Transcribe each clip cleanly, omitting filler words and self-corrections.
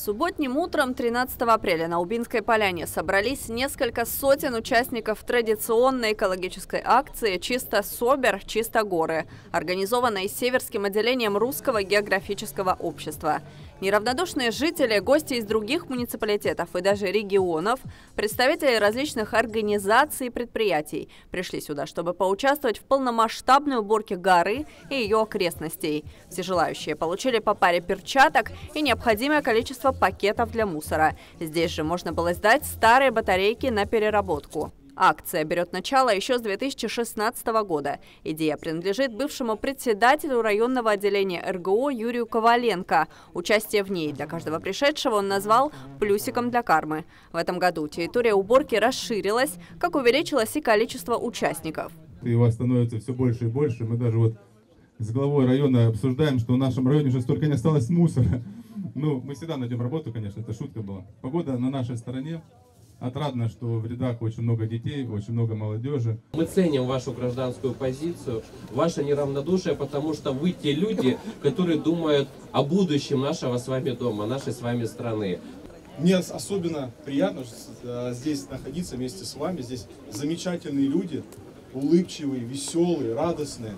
Субботним утром 13 апреля на Убинской поляне собрались несколько сотен участников традиционной экологической акции «Чисто Собер, чисто горы», организованной Северским отделением Русского географического общества. Неравнодушные жители, гости из других муниципалитетов и даже регионов, представители различных организаций и предприятий пришли сюда, чтобы поучаствовать в полномасштабной уборке горы и ее окрестностей. Все желающие получили по паре перчаток и необходимое количество пакетов для мусора. Здесь же можно было сдать старые батарейки на переработку. Акция берет начало еще с 2016 года. Идея принадлежит бывшему председателю районного отделения РГО Юрию Коваленко. Участие в ней для каждого пришедшего он назвал «плюсиком для кармы». В этом году территория уборки расширилась, как увеличилось и количество участников. И вас становится все больше и больше. Мы даже с главой района обсуждаем, что в нашем районе уже столько не осталось мусора. Ну, мы всегда найдем работу, конечно, это шутка была. Погода на нашей стороне. Отрадно, что в рядах очень много детей, очень много молодежи. Мы ценим вашу гражданскую позицию, ваше неравнодушие, потому что вы те люди, которые думают о будущем нашего с вами дома, нашей с вами страны. Мне особенно приятно здесь находиться вместе с вами. Здесь замечательные люди, улыбчивые, веселые, радостные,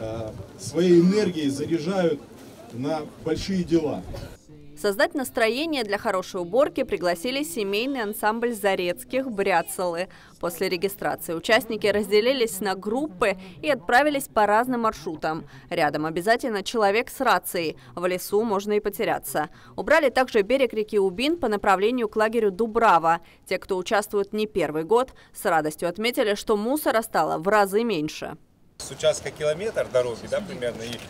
своей энергией заряжают на большие дела. Создать настроение для хорошей уборки пригласили семейный ансамбль Зарецких «Бряцалы». После регистрации участники разделились на группы и отправились по разным маршрутам. Рядом обязательно человек с рацией. В лесу можно и потеряться. Убрали также берег реки Убин по направлению к лагерю Дубрава. Те, кто участвует не первый год, с радостью отметили, что мусора стало в разы меньше. С участка километр дороги, да, примерно, и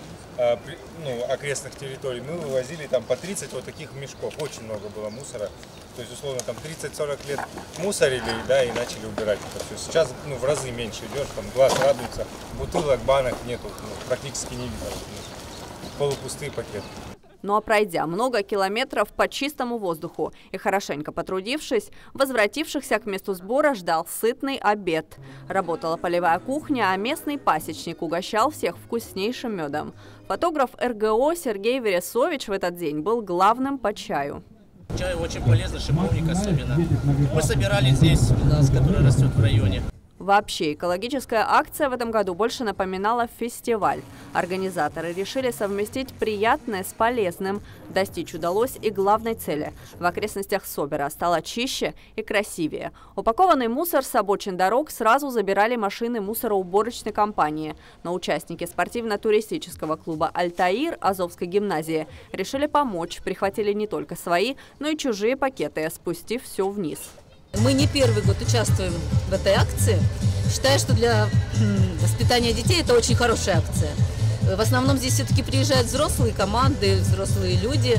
окрестных территорий мы вывозили там по 30 вот таких мешков. Очень много было мусора. То есть, условно, там 30-40 лет мусорили, да, и начали убирать это все. Сейчас, в разы меньше идешь, там глаз радуется, бутылок, банок нету, практически не видно. Полупустые пакеты. Ну а пройдя много километров по чистому воздуху и хорошенько потрудившись, возвратившихся к месту сбора ждал сытный обед. Работала полевая кухня, а местный пасечник угощал всех вкуснейшим медом. Фотограф РГО Сергей Вересович в этот день был главным по чаю. Чай очень полезный, шиповник особенно. Мы собирали здесь у нас, который растет в районе. Вообще, экологическая акция в этом году больше напоминала фестиваль. Организаторы решили совместить приятное с полезным. Достичь удалось и главной цели. В окрестностях Собера стало чище и красивее. Упакованный мусор с обочин дорог сразу забирали машины мусороуборочной компании. Но участники спортивно-туристического клуба «Альтаир» Азовской гимназии решили помочь. Прихватили не только свои, но и чужие пакеты, спустив все вниз. Мы не первый год участвуем в этой акции. Считаю, что для воспитания детей это очень хорошая акция. В основном здесь все-таки приезжают взрослые команды, взрослые люди.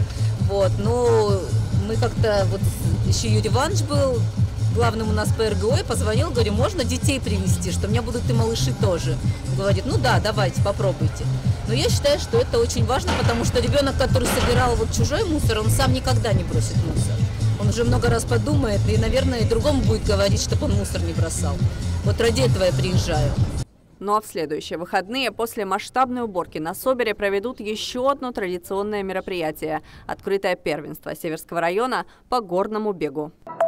Но мы как-то, еще Юрий Иванович был главным у нас по РГО, и позвонил, говорю, можно детей привезти, что у меня будут и малыши тоже. Он говорит, ну да, давайте, попробуйте. Но я считаю, что это очень важно, потому что ребенок, который собирал чужой мусор, он сам никогда не бросит мусор. Он уже много раз подумает и, наверное, и другому будет говорить, чтобы он мусор не бросал. Ради этого я приезжаю. Ну а в следующие выходные после масштабной уборки на Собере проведут еще одно традиционное мероприятие – открытое первенство Северского района по горному бегу.